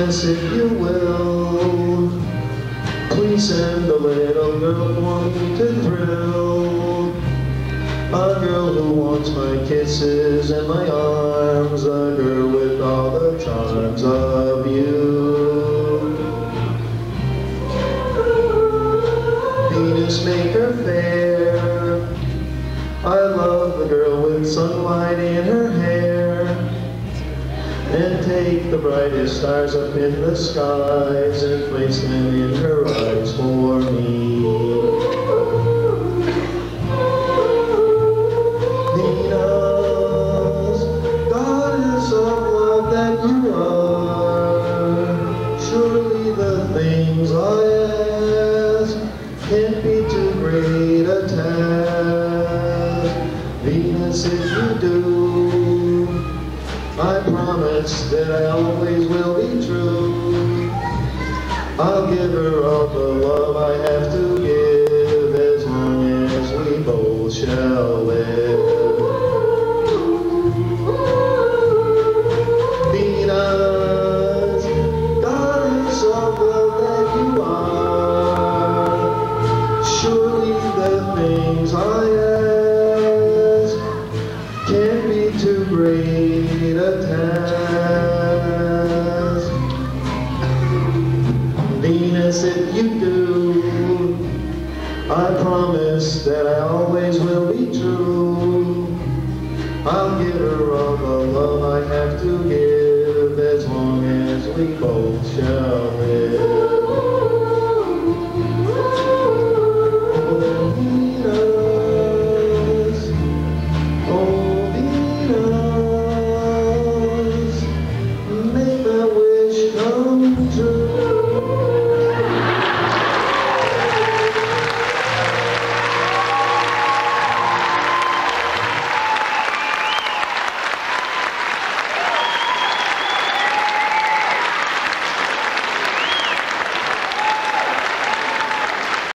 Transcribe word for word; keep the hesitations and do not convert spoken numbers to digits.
Venus, if you will, please send a little girl for me to thrill. A girl who wants my kisses and my arms, a girl with all the charms of you. Venus, make her fair. I love the girl with sunlight in her hair. And take the brightest stars up in the skies and place them in her eyes for me. Venus, goddess of love that you are, surely the things I ask can't be too great a task. Venus, if you do, I promise that I always will be true. I'll give her all the love I have to give, as long as we both shall live. Venus, goddess of love that you are, surely the things I ask can't be too great a task. Venus, if you do, I promise that I always will be true. I'll give her all the love I have to give, as long as we both shall live.